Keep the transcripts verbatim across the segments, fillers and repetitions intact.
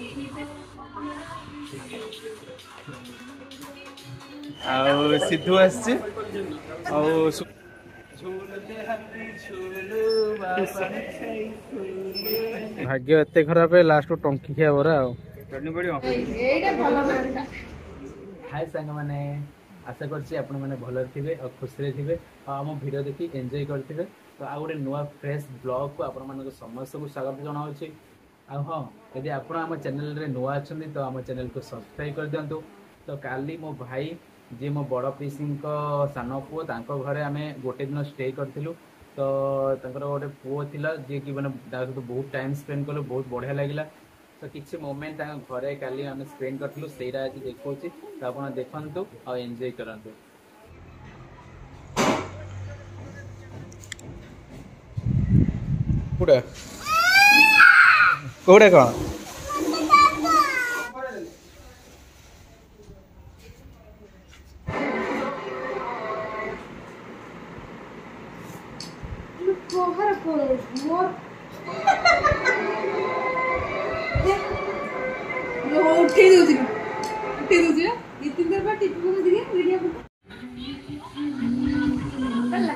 आउ सिद्धू आसचे आउ भाग्य एते खराब है लास्ट टंकी खिया बरा हाय सांग माने आशा करछि आपण माने भलर थिबे और खुशी रे थिबे और हम वीडियो देखि एंजॉय करथिबे। तो आ गोटे नुआ फ्रेश ब्लॉग को आपण मानको समस्त को स्वागत जनाउछि। आ हां यदि आपण हम चैनल रे नुआ अछन तो हम चैनल को सब्सक्राइब कर दियंतु। तो काली मो भाई जे मो बड़ पीसिंग को सानो पुओ तांको घरे आमे गोटे दिन स्टे करथिलु। तो तांकर गोटे पुओ थिला जे कि माने दास तो बहुत टाइम स्पेंड करलो बहुत बढ़िया लागिला। तो किसी मोमेंट तांका घरे काली आमे स्पेंड करथिलु सेरा आज देखौछि। तो आपण देखंतु और एंजॉय करंतु। कुडा कोडा का Porra, pô, amor. Eu uठे दूसरी उठे दूसरी ये तीन बार टिप को दिए वीडियो को चला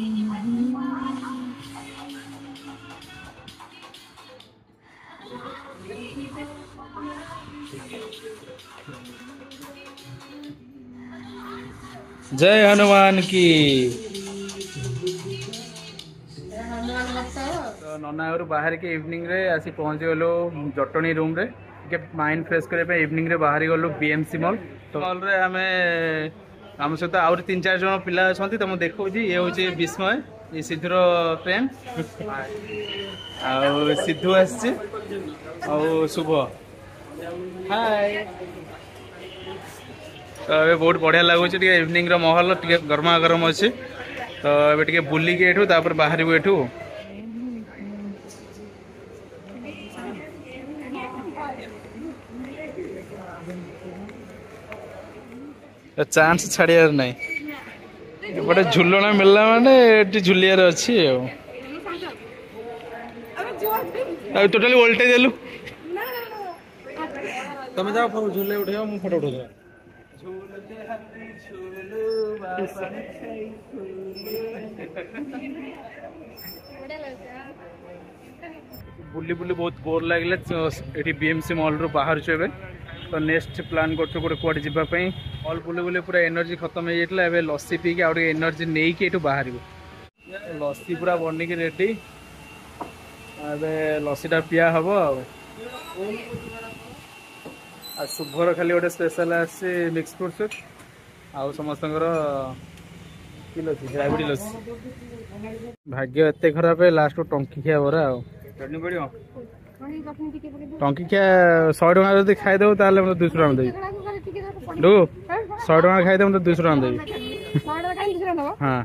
जय हनुमान की। तो नना घर बाहर के इवनिंग रे आसी पहुंच गलो जटनी रूम रे के माइंड फ्रेश करे पे इवनिंग रे बाहर गलो बीएमसी मॉल। तो मॉल रे हमें हम सहित आउर तीन चार जन पिला अछंती। तो मैं देखौ जी ये होची विस्मय ये सिद्धूर फ्रेंड आ सिद्धू आछे आ शुभ हाय। तो ये बहुत बढ़िया लगुच इवनिंग रो माहौल टिके गरमा गरम अच्छे। तो ये टिके बुली के एठू तापर बाहर एठू चांस छाड़ियार नहीं एपटे झुलना मिलला माने झुलियार अच्छी टोटाली ओल्टे देलु तुम जाओ झूले उठे मु फोटो उठा बुली बुली बहुत बोर लगे ये बीएमसी मॉल रू बाहर छे। तो नेक्स्ट प्लान कर गोटे कड़े जावाई मॉल बुले बुले पूरा एनर्जी खत्म हो जाता है। लस्सी पी के आगे एनर्जी नहीं कि बाहर लस्सी पूरा बनिक रेडी लस्सीटा पिया हम आ शुभर खाली गोटे स्पेशल आसे मिक्स फ्रूट सुप आउ समस्त लस्सी लस्सी भाग्य एते खराब है लास्ट टंकी खिया बरा चटनी पड़ो टंकी क्या शहे टका जब खाईदेव ताल मतलब दुई टका देवी डू शहे टका खाईदेव मतलब दुई टका देवी हाँ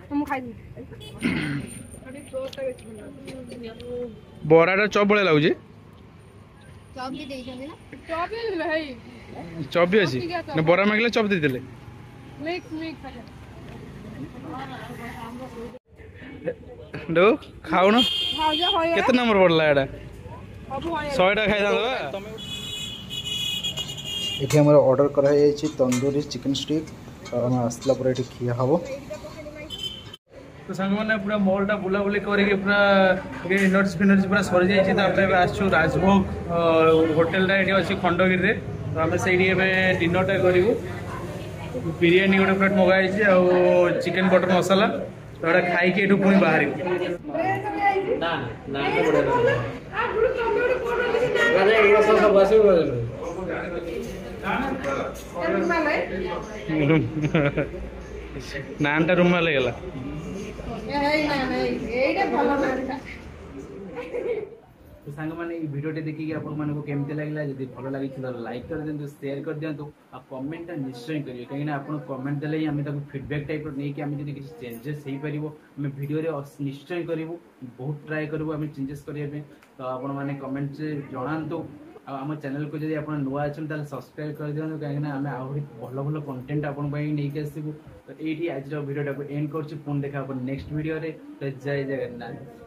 बराटा चप भाई लगुच चप भी अच्छी बरा मांगे चप देते डू खाऊन केते नंबर पड़ला एटा सौटा खाई ये आम ऑर्डर कराई तंदूरी चिकन स्टिक आम आसला पूरा ये खिया हम। तो सांग मैंने पूरा मॉलटा बुलाबुली करके पूरा एनर्जी फेनर्जी पूरा सरी जाइए। तो आसु राजभोग होटेलटा ये अच्छी खंडगिरी। तो आम से डिनरटा करूँ बिरीयानी गोटे प्लेट मगाई आ चिकेन बटर मसाला। तो ये खाई पुणी बाहर नानटा रूम लगला तो सांग मैंने वीडियो देखिए आपको केमती लगे जब भल लगी तो लाइक कर दिंतु शेयर कर दिंतु आ कमेंट निश्चय करेंगे कहीं आप कमेंट देले ही आम फीडबैक टाइप नहीं कि आम जब किसी चेंजेस हो पार आम वीडियो निश्चय करूँ बहुत ट्राए करूँ आम चेंजेस करने। तो आपण मैंने कमेंट से जनातु आम चैनल को जब आप नुआ अच्छे सब्सक्राइब कर दिखाँ कहीं आम आहरी भल भल कंटेंट आपंक आसबू। तो ये आज भिडियो एंड कर देखा नेक्स्ट वीडियो। तो जय जगन्नाथ।